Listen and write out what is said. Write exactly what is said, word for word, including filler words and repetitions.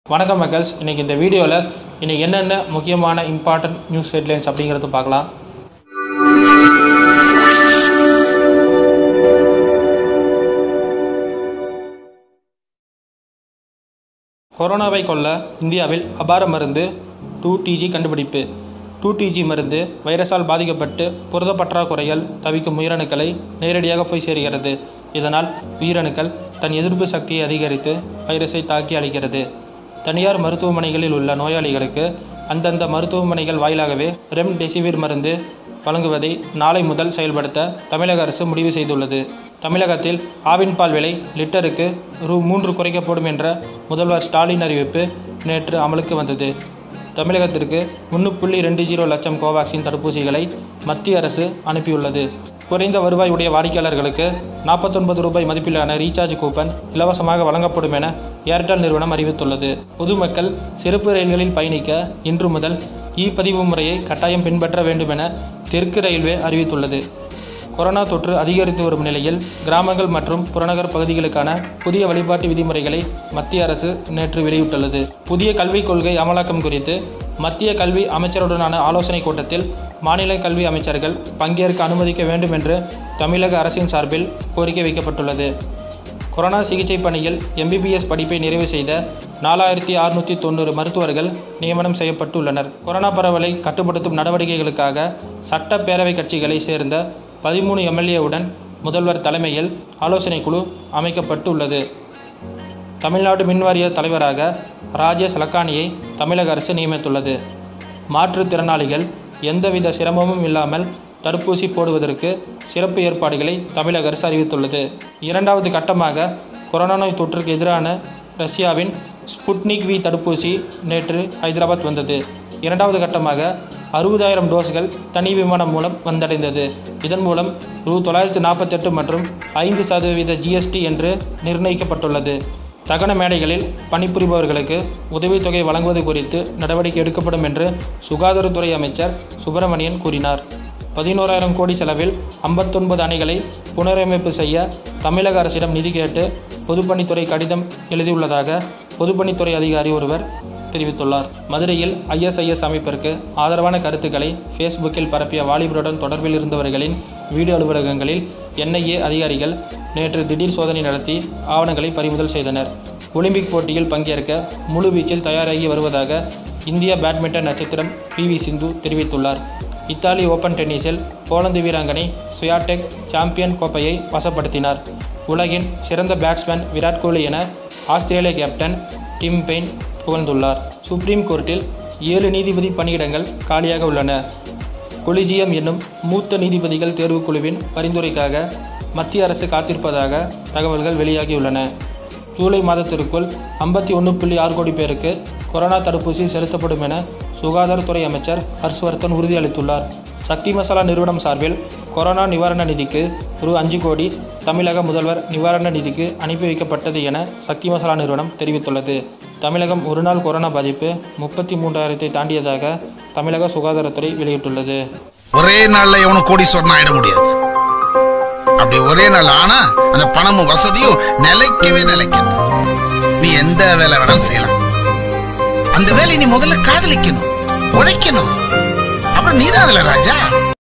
வணக்கம் மக்கள்ஸ், இன்னைக்கு இந்த வீடியோவில் இன்னைக்கு என்னென்ன முக்கியமான இம்பார்ட்டன்ட் நியூஸ் ஹெட்லைன்ஸ் அப்படிங்கிறது பார்க்கலாம். கொரோனாவை கொல்ல இந்தியாவில் அபார மருந்து டூ டிஜி கண்டுபிடிப்பு. டூ டிஜி மருந்து வைரஸால் பாதிக்கப்பட்டு புரத பற்றாக்குறையால் தவிக்கும் உயிரணுக்களை நேரடியாக போய் சேர்கிறது. இதனால் உயிரணுக்கள் தன் எதிர்ப்பு சக்தியை அதிகரித்து வைரஸை தாக்கி அளிக்கிறது. தனியார் மருத்துவமனைகளில் உள்ள நோயாளிகளுக்கு அந்தந்த மருத்துவமனைகள் வாயிலாகவே ரெம்டெசிவிர் மருந்து வழங்குவதை நாளை முதல் செயல்படுத்த தமிழக அரசு முடிவு செய்துள்ளது. தமிழகத்தில் ஆவின் பால் விலை லிட்டருக்கு ரூ மூன்று குறைக்கப்படும் என்ற முதல்வர் ஸ்டாலின் அறிவிப்பு நேற்று அமலுக்கு வந்தது. தமிழகத்திற்கு ஒன்று புள்ளி ரெண்டு ஜீரோ லட்சம் கோவாக்சின் தடுப்பூசிகளை மத்திய அரசு அனுப்பியுள்ளது. குறைந்த வருவாய் உடைய வாடிக்கையாளர்களுக்கு நாற்பத்தொன்பது ரூபாய் மதிப்பிலான ரீசார்ஜ் கூப்பன் இலவசமாக வழங்கப்படும் என ஏர்டெல் நிறுவனம் அறிவித்துள்ளது. பொதுமக்கள் சிறப்பு ரயில்களில் பயணிக்க இன்று முதல் இ பதிவு முறையை கட்டாயம் பின்பற்ற வேண்டும் என தெற்கு ரயில்வே அறிவித்துள்ளது. கொரோனா தொற்று அதிகரித்து வரும் நிலையில் கிராமங்கள் மற்றும் புறநகர் பகுதிகளுக்கான புதிய வழிபாட்டு விதிமுறைகளை மத்திய அரசு நேற்று வெளியிட்டுள்ளது. புதிய கல்விக் கொள்கை அமலாக்கம் குறித்து மத்திய கல்வி அமைச்சருடனான ஆலோசனைக் கூட்டத்தில் மாநில கல்வி அமைச்சர்கள் பங்கேற்க அனுமதிக்க வேண்டும் என்று தமிழக அரசின் சார்பில் கோரிக்கை வைக்கப்பட்டுள்ளது. கொரோனா சிகிச்சை பணியில் எம்பிபிஎஸ் படிப்பை நிறைவு செய்த நாலாயிரத்தி அறுநூற்றி தொண்ணூறு மருத்துவர்கள் நியமனம் செய்யப்பட்டுள்ளனர். கொரோனா பரவலை கட்டுப்படுத்தும் நடவடிக்கைகளுக்காக சட்டப்பேரவை கட்சிகளை சேர்ந்த பதிமூணு எம்எல்ஏவுடன் முதல்வர் தலைமையில் ஆலோசனை குழு அமைக்கப்பட்டுள்ளது. தமிழ்நாடு மின்வாரிய தலைவராக ராஜேஷ் லக்கானியை தமிழக அரசு நியமித்துள்ளது. மாற்றுத்திறனாளிகள் எந்தவித சிரமமும் இல்லாமல் தடுப்பூசி போடுவதற்கு சிறப்பு ஏற்பாடுகளை தமிழக அரசு அறிவித்துள்ளது. இரண்டாவது கட்டமாக கொரோனா நோய் தொற்றுக்கு எதிரான ரஷ்யாவின் ஸ்புட்னிக் வி தடுப்பூசி நேற்று ஹைதராபாத் வந்தது. இரண்டாவது கட்டமாக அறுபதாயிரம் டோஸ்கள் தனி விமானம் மூலம் வந்தடைந்தது. இதன் மூலம் ரூ தொள்ளாயிரத்து நாற்பத்தெட்டு மற்றும் ஐந்து சதவீத ஜிஎஸ்டி என்று நிர்ணயிக்கப்பட்டுள்ளது. தகன மேடைகளில் பணிபுரிபவர்களுக்கு உதவித்தொகை வழங்குவது குறித்து நடவடிக்கை எடுக்கப்படும் என்று சுகாதாரத்துறை அமைச்சர் சுப்பிரமணியன் கூறினார். பதினோராயிரம் கோடி செலவில் ஐம்பத்தொன்பது அணைகளை புனரமைப்பு செய்ய தமிழக அரசிடம் நிதி கேட்டு பொதுப்பணித்துறை கடிதம் எழுதியுள்ளதாக பொதுப்பணித்துறை அதிகாரி ஒருவர் தெரிவித்துள்ளார். மதுரையில் ஐஎஸ்ஐஎஸ் அமைப்பிற்கு ஆதரவான கருத்துக்களை ஃபேஸ்புக்கில் பரப்பிய வாலிபருடன் தொடர்பில் இருந்தவர்களின் வீடு அலுவலகங்களில் என்ஐஏ அதிகாரிகள் நேற்று திடீர் சோதனை நடத்தி ஆவணங்களை பறிமுதல் செய்தனர். ஒலிம்பிக் போட்டியில் பங்கேற்க முழு வீச்சில் தயாராகி வருவதாக இந்திய பேட்மிண்டன் நட்சத்திரம் பி வி சிந்து தெரிவித்துள்ளார். இத்தாலி ஓபன் டென்னிஸில் போலந்து வீராங்கனை ஸ்வியாடெக் சாம்பியன் கோப்பையை வசப்படுத்தினார். உலகின் சிறந்த பேட்ஸ்மேன் விராட் கோலி என ஆஸ்திரேலிய கேப்டன் டிம் பெயின் புகழ்ந்துள்ளார். சுப்ரீம் கோர்ட்டில் ஏழு நீதிபதி பணியிடங்கள் காலியாக உள்ளன. கொலிஜியம் என்னும் மூத்த நீதிபதிகள் தேர்வுக்குழுவின் பரிந்துரைக்காக மத்திய அரசு காத்திருப்பதாக தகவல்கள் வெளியாகியுள்ளன. ஜூலை மாதத்திற்குள் ஐம்பத்தி ஒன்று புள்ளி ஆறு கோடி பேருக்கு கொரோனா தடுப்பூசி செலுத்தப்படும் என சுகாதாரத்துறை அமைச்சர் ஹர்ஷ்வர்தன் உறுதியளித்துள்ளார். சக்தி மசாலா நிறுவனம் சார்பில் கொரோனா நிவாரண நிதிக்கு ரூ அஞ்சு கோடி தமிழக முதல்வர் நிவாரண நிதிக்கு அனுப்பி வைக்கப்பட்டது என சக்தி மசாலா நிறுவனம் தெரிவித்துள்ளது. தமிழகம் ஒரு நாள் கொரோனா பாதிப்பு முப்பத்தி மூன்றாயிரத்தை தாண்டியதாக தமிழக சுகாதாரத்துறை வெளியிட்டுள்ளது. ஒரே நாள்ல எவனும் கோடீஸ்வரன் ஆயிட முடியாது. அப்படி ஒரே நாள் ஆனா அந்த பணமும் வசதியும் நிலைக்கவே நிலைக்காது. நீ எந்த வேலை வேணாலும் செய்யலாம். அந்த வேலையை நீ முதல்ல காதலிக்கணும், உழைக்கணும். அப்புறம் நீதான் அதுல ராஜா.